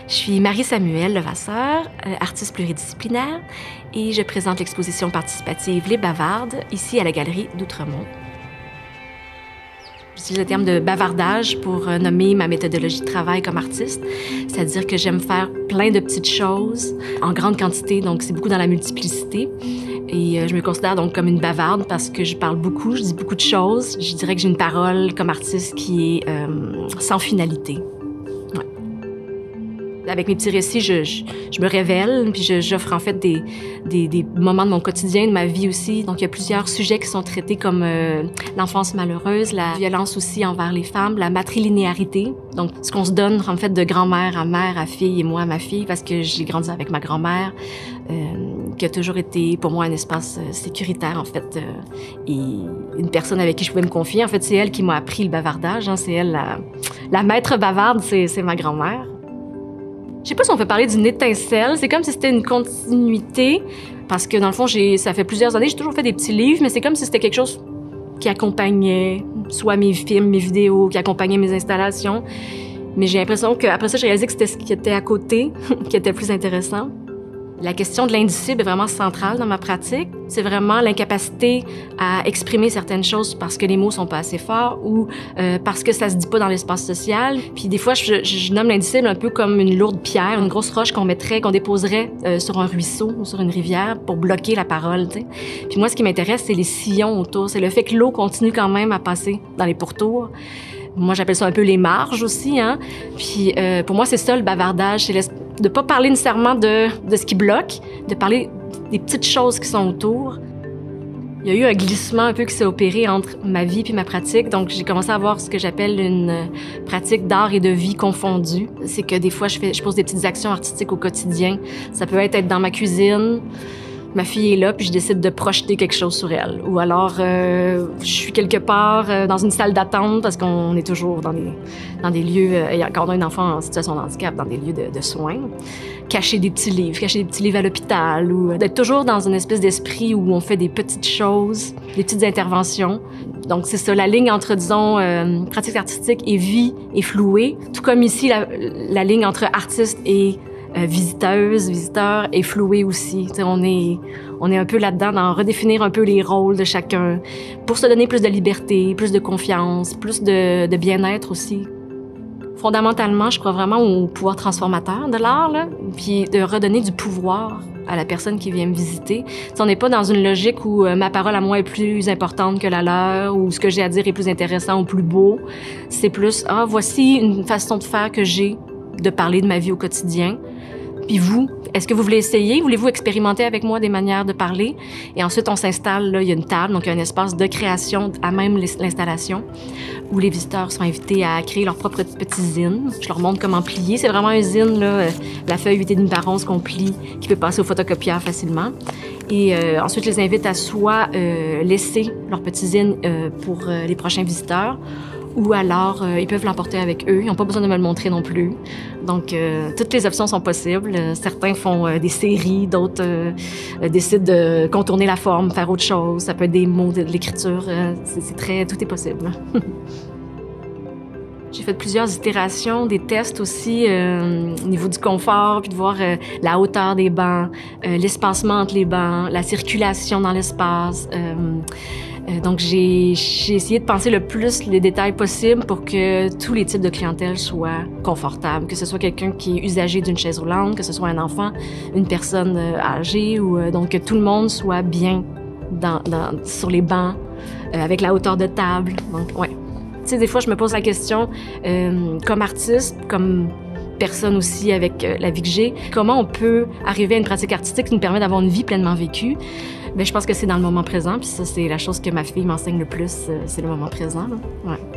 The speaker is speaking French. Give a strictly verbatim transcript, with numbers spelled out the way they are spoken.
Je suis Marie-Samuelle Levasseur, artiste pluridisciplinaire, et je présente l'exposition participative Les Bavardes, ici à la Galerie d'Outremont. J'utilise le terme de bavardage pour nommer ma méthodologie de travail comme artiste, c'est-à-dire que j'aime faire plein de petites choses en grande quantité, donc c'est beaucoup dans la multiplicité. Et je me considère donc comme une bavarde parce que je parle beaucoup, je dis beaucoup de choses. Je dirais que j'ai une parole comme artiste qui est euh, sans finalité. Ouais. Avec mes petits récits, je, je, je me révèle, puis j'offre en fait des, des, des moments de mon quotidien, de ma vie aussi. Donc il y a plusieurs sujets qui sont traités comme euh, l'enfance malheureuse, la violence aussi envers les femmes, la matrilinéarité. Donc ce qu'on se donne en fait de grand-mère à mère, à fille et moi à ma fille, parce que j'ai grandi avec ma grand-mère, euh, qui a toujours été pour moi un espace euh, sécuritaire en fait, euh, et une personne avec qui je pouvais me confier. En fait, c'est elle qui m'a appris le bavardage. Hein. C'est elle la, la maître bavarde, c'est ma grand-mère. Je sais pas si on peut parler d'une étincelle. C'est comme si c'était une continuité, parce que dans le fond, j'ai, ça fait plusieurs années, j'ai toujours fait des petits livres, mais c'est comme si c'était quelque chose qui accompagnait soit mes films, mes vidéos, qui accompagnait mes installations. Mais j'ai l'impression qu'après ça, j'ai réalisé que c'était ce qui était à côté qui était plus intéressant. La question de l'indicible est vraiment centrale dans ma pratique. C'est vraiment l'incapacité à exprimer certaines choses parce que les mots sont pas assez forts ou euh, parce que ça se dit pas dans l'espace social. Puis des fois, je, je nomme l'indicible un peu comme une lourde pierre, une grosse roche qu'on mettrait, qu'on déposerait euh, sur un ruisseau ou sur une rivière pour bloquer la parole, tu sais. Puis moi, ce qui m'intéresse, c'est les sillons autour. C'est le fait que l'eau continue quand même à passer dans les pourtours. Moi, j'appelle ça un peu les marges aussi, hein. Puis euh, pour moi, c'est ça le bavardage, c'est de pas parler nécessairement de, de ce qui bloque, de parler des petites choses qui sont autour. Il y a eu un glissement un peu qui s'est opéré entre ma vie puis ma pratique, donc j'ai commencé à avoir ce que j'appelle une pratique d'art et de vie confondue. C'est que des fois, je, fais, je pose des petites actions artistiques au quotidien. Ça peut être être dans ma cuisine. Ma fille est là, puis je décide de projeter quelque chose sur elle. Ou alors, euh, je suis quelque part euh, dans une salle d'attente, parce qu'on est toujours dans des, dans des lieux, euh, quand on a un enfant en situation de handicap, dans des lieux de, de soins. Cacher des petits livres, cacher des petits livres à l'hôpital, ou d'être toujours dans une espèce d'esprit où on fait des petites choses, des petites interventions. Donc, c'est ça, la ligne entre, disons, euh, pratique artistique et vie est flouée. Tout comme ici, la, la ligne entre artiste et Euh, visiteuse, visiteur est flouée aussi. T'sais, on est, on est un peu là-dedans dans redéfinir un peu les rôles de chacun pour se donner plus de liberté, plus de confiance, plus de, de bien-être aussi. Fondamentalement, je crois vraiment au pouvoir transformateur de l'art, là, puis de redonner du pouvoir à la personne qui vient me visiter. T'sais, on n'est pas dans une logique où euh, ma parole à moi est plus importante que la leur, ou ce que j'ai à dire est plus intéressant ou plus beau. C'est plus, ah, voici une façon de faire que j'ai de parler de ma vie au quotidien. Puis vous, est-ce que vous voulez essayer? Voulez-vous expérimenter avec moi des manières de parler? Et ensuite, on s'installe, là, il y a une table, donc il y a un espace de création à même l'installation, où les visiteurs sont invités à créer leur propre petit zine. Je leur montre comment plier. C'est vraiment un zine, là, la feuille huit et demi par onze qu'on plie, qui peut passer au photocopieur facilement. Et euh, ensuite, je les invite à soit euh, laisser leur petit zine euh, pour euh, les prochains visiteurs, ou alors euh, ils peuvent l'emporter avec eux. Ils n'ont pas besoin de me le montrer non plus. Donc, euh, toutes les options sont possibles. Euh, certains font euh, des séries, d'autres euh, euh, décident de contourner la forme, faire autre chose. Ça peut être des mots, de, de l'écriture. Euh, c'est très, tout est possible. J'ai fait plusieurs itérations, des tests aussi euh, au niveau du confort, puis de voir euh, la hauteur des bancs, euh, l'espacement entre les bancs, la circulation dans l'espace. Euh, euh, donc, j'ai essayé de penser le plus les détails possibles pour que tous les types de clientèle soient confortables, que ce soit quelqu'un qui est usagé d'une chaise roulante, que ce soit un enfant, une personne euh, âgée, ou euh, donc que tout le monde soit bien dans, dans, sur les bancs, euh, avec la hauteur de table. Donc, ouais. Tu sais, des fois, je me pose la question, euh, comme artiste, comme personne aussi avec euh, la vie que j'ai, comment on peut arriver à une pratique artistique qui nous permet d'avoir une vie pleinement vécue? Bien, je pense que c'est dans le moment présent, puis ça, c'est la chose que ma fille m'enseigne le plus, euh, c'est le moment présent, là. Ouais.